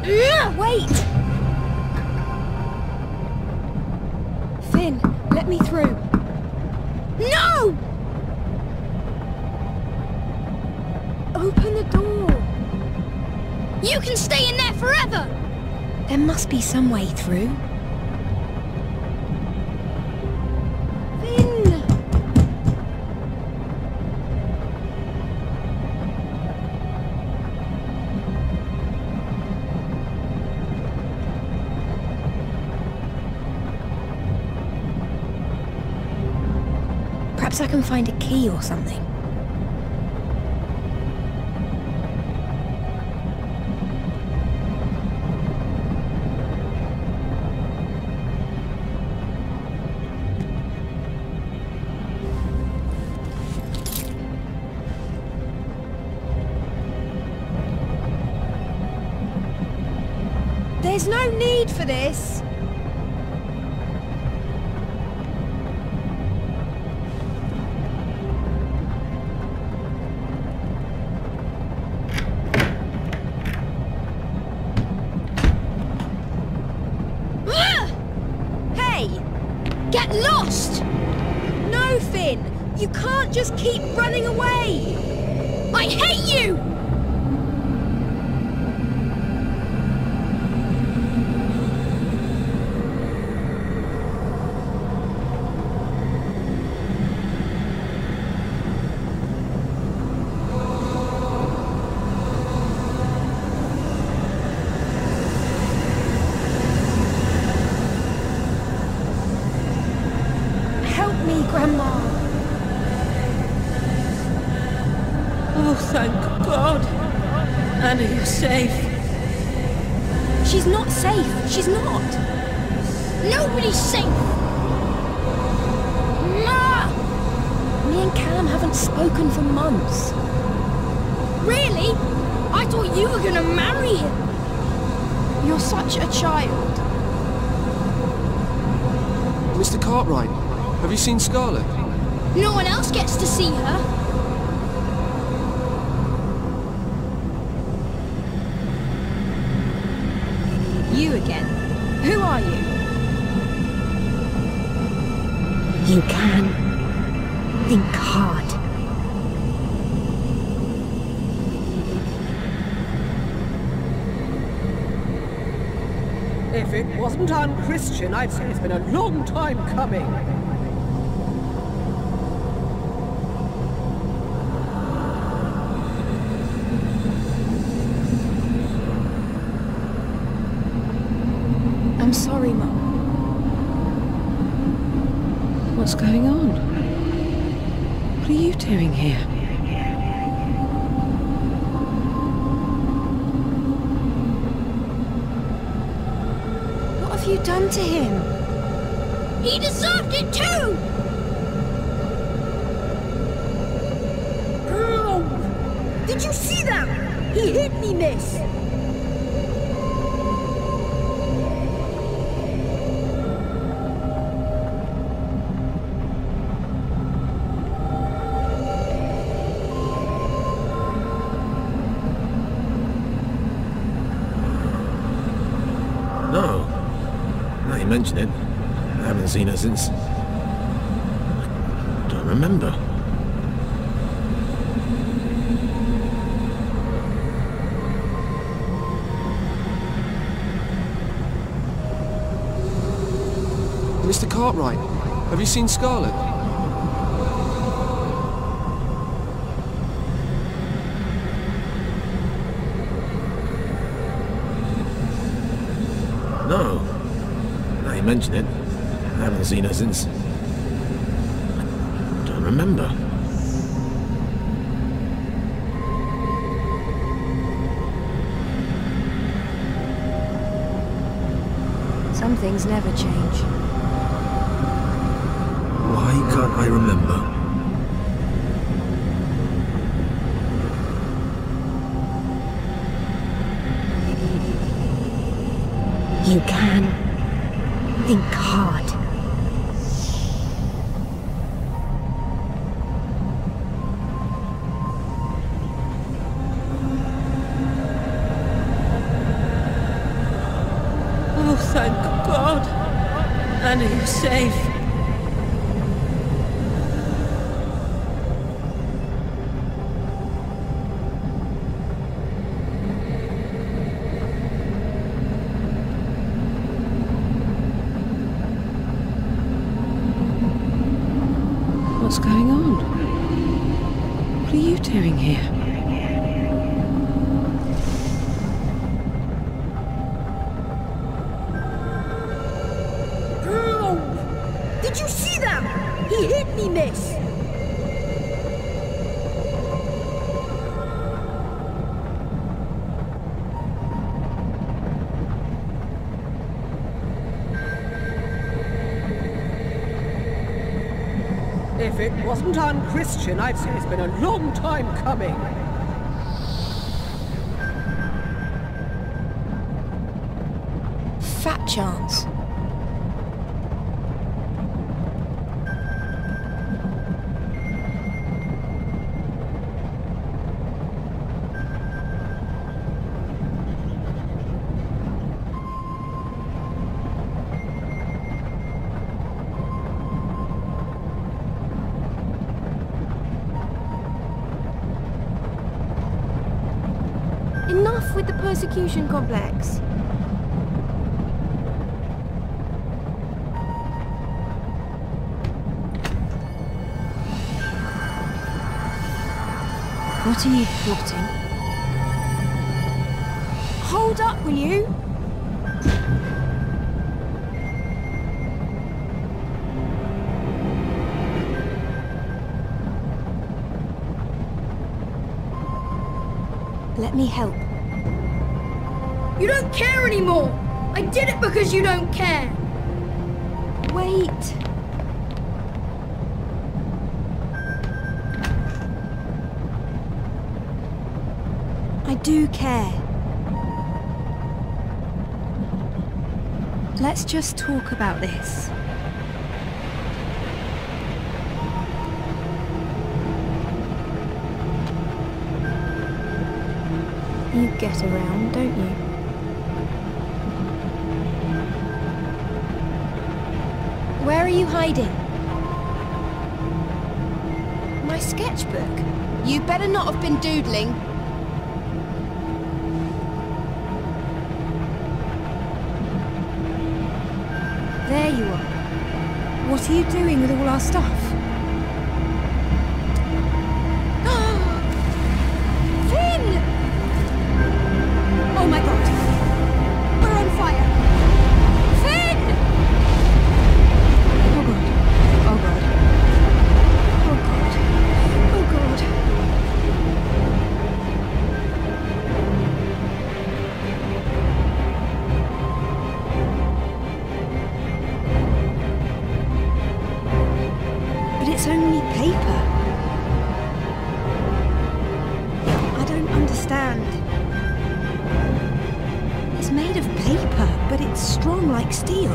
Wait! Finn, let me through. No! Open the door. You can stay in there forever! There must be some way through. Finn! Perhaps I can find a key or something. There's no need for this. Hey! Get lost! No, Finn! You can't just keep running away! I hate you! Grandma. Oh, thank God. Anna, you're safe. She's not safe. She's not. Nobody's safe. Ma! Me and Callum haven't spoken for months. Really? I thought you were gonna marry him. You're such a child. Mr. Cartwright, have you seen Scarlet? No one else gets to see her. You again. Who are you? You can think hard. If it wasn't unchristian, I'd say it's been a long time coming. I'm sorry, Mum. What's going on? What are you doing here? What have you done to him? He deserved it too! Ow! Did you see that? He hit me, miss! No. Now you mention it, I haven't seen her since... I don't remember. Mr. Cartwright, have you seen Scarlet? No. Now you mention it, I haven't seen her since... I don't remember. Some things never change. Why can't I remember? You can think hard. Thank God. Anna, you're safe. What's going on? What are you doing here? Did you see that? He hit me, miss! If it wasn't unchristian, I'd say it's been a long time coming. Fat chance. Enough with the persecution complex. What are you plotting? Hold up, will you? Let me help. You don't care anymore! I did it because you don't care! Wait. I do care. Let's just talk about this. You get around, don't you? Where are you hiding? My sketchbook. You better not have been doodling. There you are. What are you doing with all our stuff? Finn! Oh my god! We're on fire! Finn! Oh god. Oh god. Oh god. Oh god. But it's only paper. I don't understand. It's made of paper, but it's strong like steel.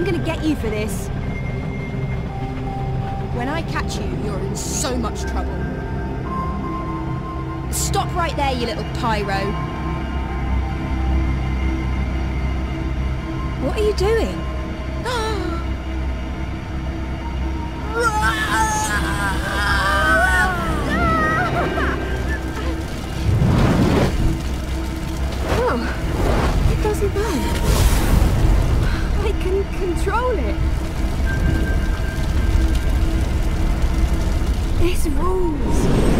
I'm gonna get you for this. When I catch you, you're in so much trouble. Stop right there, you little pyro. What are you doing? Oh, it doesn't burn. I can control it. This rules.